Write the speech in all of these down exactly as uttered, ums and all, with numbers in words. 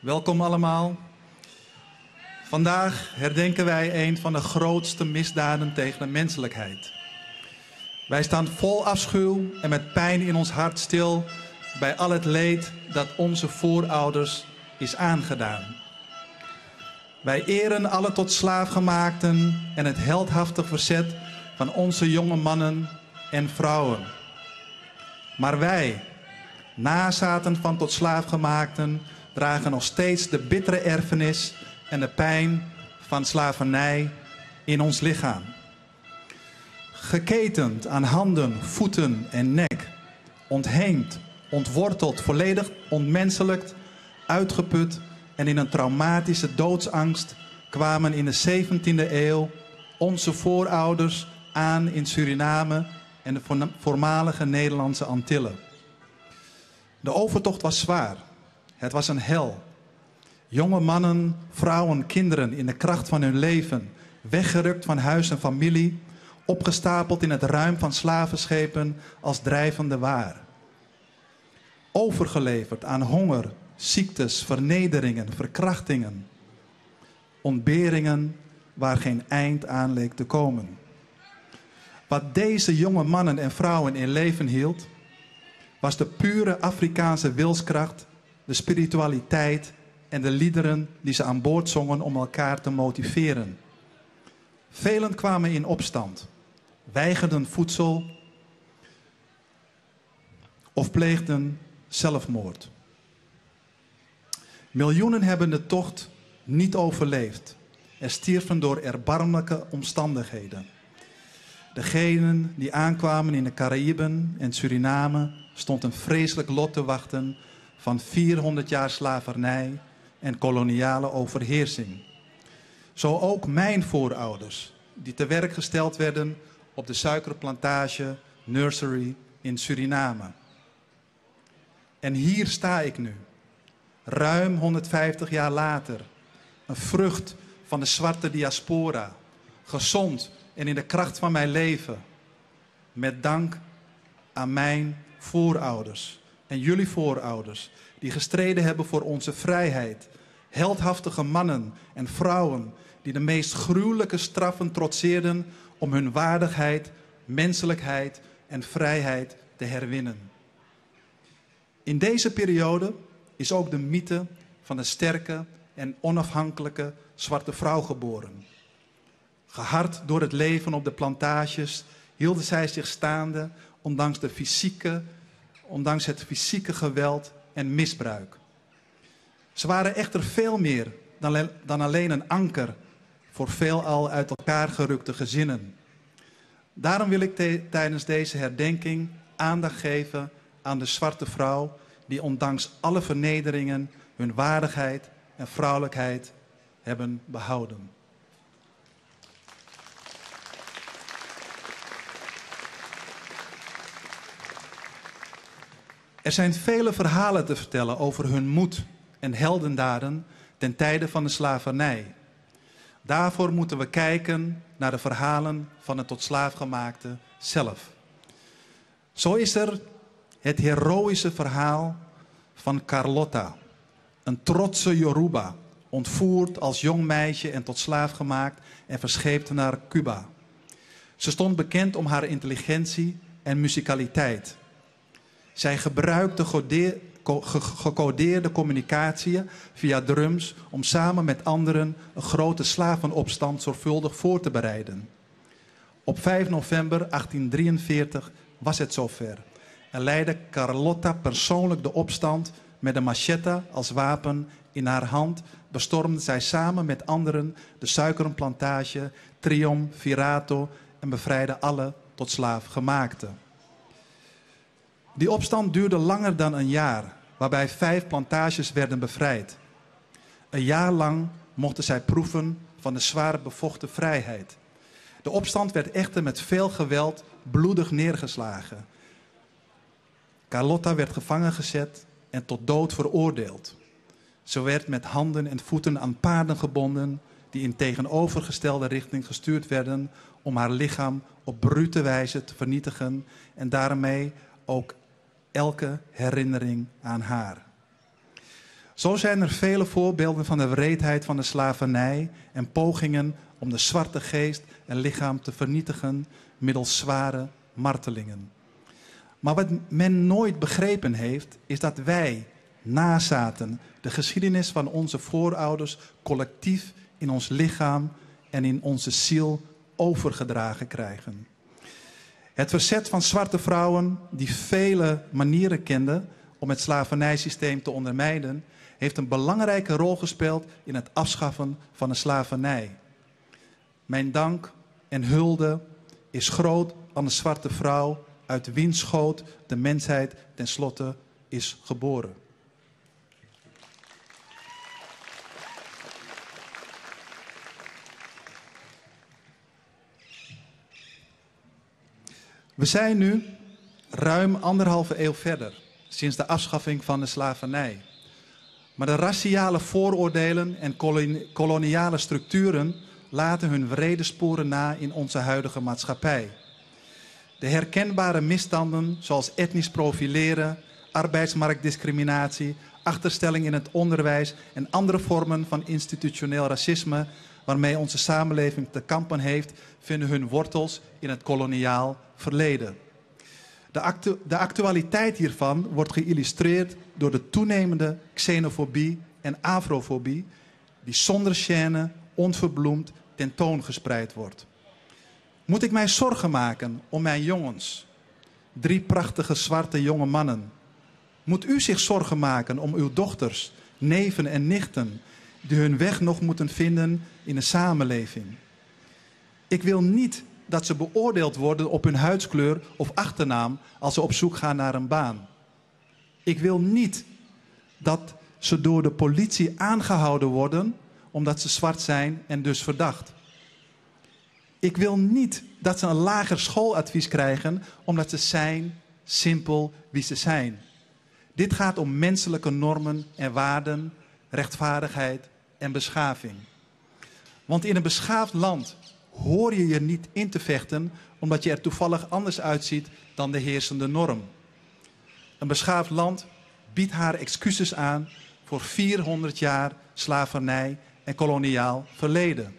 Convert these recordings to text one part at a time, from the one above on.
Welkom allemaal. Vandaag herdenken wij een van de grootste misdaden tegen de menselijkheid. Wij staan vol afschuw en met pijn in ons hart stil bij al het leed dat onze voorouders is aangedaan. Wij eren alle tot slaafgemaakten en het heldhaftig verzet van onze jonge mannen en vrouwen. Maar wij, nazaten van tot slaafgemaakten, dragen nog steeds de bittere erfenis en de pijn van slavernij in ons lichaam. Geketend aan handen, voeten en nek, ontheemd, ontworteld, volledig ontmenselijkt, uitgeput en in een traumatische doodsangst kwamen in de zeventiende eeuw onze voorouders aan in Suriname en de voormalige Nederlandse Antillen. De overtocht was zwaar. Het was een hel. Jonge mannen, vrouwen, kinderen in de kracht van hun leven, weggerukt van huis en familie, opgestapeld in het ruim van slavenschepen als drijvende waar. Overgeleverd aan honger, ziektes, vernederingen, verkrachtingen, ontberingen waar geen eind aan leek te komen. Wat deze jonge mannen en vrouwen in leven hield, was de pure Afrikaanse wilskracht, de spiritualiteit en de liederen die ze aan boord zongen om elkaar te motiveren. Velen kwamen in opstand, weigerden voedsel of pleegden zelfmoord. Miljoenen hebben de tocht niet overleefd en stierven door erbarmelijke omstandigheden. Degenen die aankwamen in de Caraïben en Suriname stond een vreselijk lot te wachten van vierhonderd jaar slavernij en koloniale overheersing. Zo ook mijn voorouders, die te werk gesteld werden op de suikerplantage Nursery in Suriname. En hier sta ik nu, ruim honderdvijftig jaar later, een vrucht van de zwarte diaspora, gezond en in de kracht van mijn leven, met dank aan mijn voorouders en jullie voorouders, die gestreden hebben voor onze vrijheid. Heldhaftige mannen en vrouwen die de meest gruwelijke straffen trotseerden om hun waardigheid, menselijkheid en vrijheid te herwinnen. In deze periode is ook de mythe van de sterke en onafhankelijke zwarte vrouw geboren. Gehard door het leven op de plantages hielden zij zich staande ondanks, de fysieke, ondanks het fysieke geweld en misbruik. Ze waren echter veel meer dan, dan alleen een anker voor veelal uit elkaar gerukte gezinnen. Daarom wil ik te, tijdens deze herdenking aandacht geven aan de zwarte vrouw die ondanks alle vernederingen hun waardigheid en vrouwelijkheid hebben behouden. Er zijn vele verhalen te vertellen over hun moed en heldendaden ten tijde van de slavernij. Daarvoor moeten we kijken naar de verhalen van het tot slaafgemaakte zelf. Zo is er het heroïsche verhaal van Carlotta, een trotse Yoruba, ontvoerd als jong meisje en tot slaaf gemaakt en verscheept naar Cuba. Ze stond bekend om haar intelligentie en muzikaliteit. Zij gebruikte gecodeerde communicatie via drums om samen met anderen een grote slavenopstand zorgvuldig voor te bereiden. Op vijf november achttien drieënveertig was het zover en leidde Carlotta persoonlijk de opstand met een machete als wapen in haar hand. Bestormde zij samen met anderen de suikerenplantage Triumvirato en bevrijdde alle tot slaafgemaakten. Die opstand duurde langer dan een jaar, waarbij vijf plantages werden bevrijd. Een jaar lang mochten zij proeven van de zwaar bevochten vrijheid. De opstand werd echter met veel geweld bloedig neergeslagen. Carlotta werd gevangen gezet en tot dood veroordeeld. Ze werd met handen en voeten aan paarden gebonden die in tegenovergestelde richting gestuurd werden om haar lichaam op brute wijze te vernietigen en daarmee ook elke herinnering aan haar. Zo zijn er vele voorbeelden van de wreedheid van de slavernij en pogingen om de zwarte geest en lichaam te vernietigen middels zware martelingen. Maar wat men nooit begrepen heeft, is dat wij, nazaten, de geschiedenis van onze voorouders collectief in ons lichaam en in onze ziel overgedragen krijgen. Het verzet van zwarte vrouwen, die vele manieren kenden om het slavernijsysteem te ondermijnen, heeft een belangrijke rol gespeeld in het afschaffen van de slavernij. Mijn dank en hulde is groot aan de zwarte vrouw uit wiens schoot de mensheid tenslotte is geboren. We zijn nu ruim anderhalve eeuw verder, sinds de afschaffing van de slavernij. Maar de raciale vooroordelen en koloniale structuren laten hun wrede sporen na in onze huidige maatschappij. De herkenbare misstanden zoals etnisch profileren, arbeidsmarktdiscriminatie, achterstelling in het onderwijs en andere vormen van institutioneel racisme waarmee onze samenleving te kampen heeft, vinden hun wortels in het koloniaal verleden. De, actu de actualiteit hiervan wordt geïllustreerd door de toenemende xenofobie en afrofobie die zonder gêne, onverbloemd tentoongespreid wordt. Moet ik mij zorgen maken om mijn jongens, drie prachtige zwarte jonge mannen? Moet u zich zorgen maken om uw dochters, neven en nichten die hun weg nog moeten vinden in de samenleving? Ik wil niet dat ze beoordeeld worden op hun huidskleur of achternaam als ze op zoek gaan naar een baan. Ik wil niet dat ze door de politie aangehouden worden omdat ze zwart zijn en dus verdacht. Ik wil niet dat ze een lager schooladvies krijgen omdat ze zijn simpel wie ze zijn. Dit gaat om menselijke normen en waarden, rechtvaardigheid en beschaving. Want in een beschaafd land hoor je je niet in te vechten omdat je er toevallig anders uitziet dan de heersende norm. Een beschaafd land biedt haar excuses aan voor vierhonderd jaar slavernij en koloniaal verleden.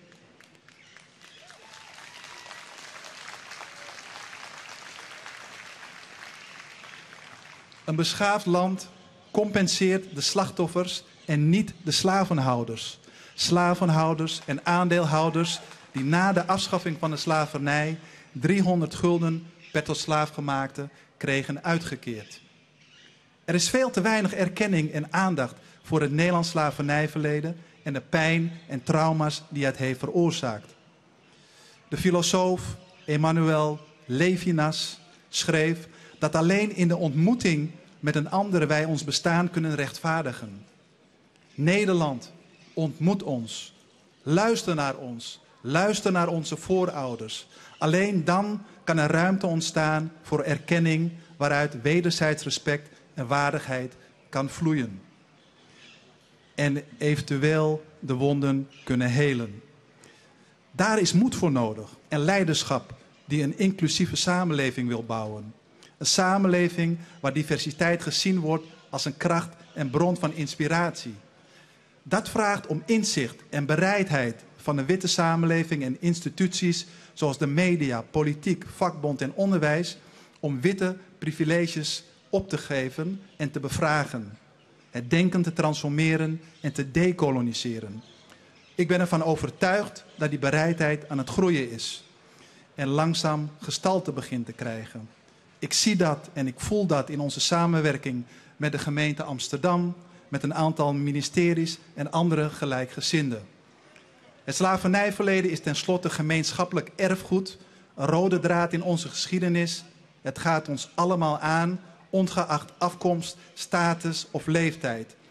Een beschaafd land compenseert de slachtoffers en niet de slavenhouders. Slavenhouders en aandeelhouders die na de afschaffing van de slavernij driehonderd gulden per tot slaafgemaakte kregen uitgekeerd. Er is veel te weinig erkenning en aandacht voor het Nederlands slavernijverleden en de pijn en trauma's die het heeft veroorzaakt. De filosoof Emmanuel Levinas schreef dat alleen in de ontmoeting met een ander wij ons bestaan kunnen rechtvaardigen. Nederland, ontmoet ons. Luister naar ons. Luister naar onze voorouders. Alleen dan kan er ruimte ontstaan voor erkenning waaruit wederzijds respect en waardigheid kan vloeien. En eventueel de wonden kunnen helen. Daar is moed voor nodig en leiderschap die een inclusieve samenleving wil bouwen. Een samenleving waar diversiteit gezien wordt als een kracht en bron van inspiratie. Dat vraagt om inzicht en bereidheid van de witte samenleving en instituties zoals de media, politiek, vakbond en onderwijs om witte privileges op te geven en te bevragen. Het denken te transformeren en te dekoloniseren. Ik ben ervan overtuigd dat die bereidheid aan het groeien is en langzaam gestalte begint te krijgen. Ik zie dat en ik voel dat in onze samenwerking met de gemeente Amsterdam, met een aantal ministeries en andere gelijkgezinden. Het slavernijverleden is tenslotte gemeenschappelijk erfgoed, een rode draad in onze geschiedenis. Het gaat ons allemaal aan, ongeacht afkomst, status of leeftijd.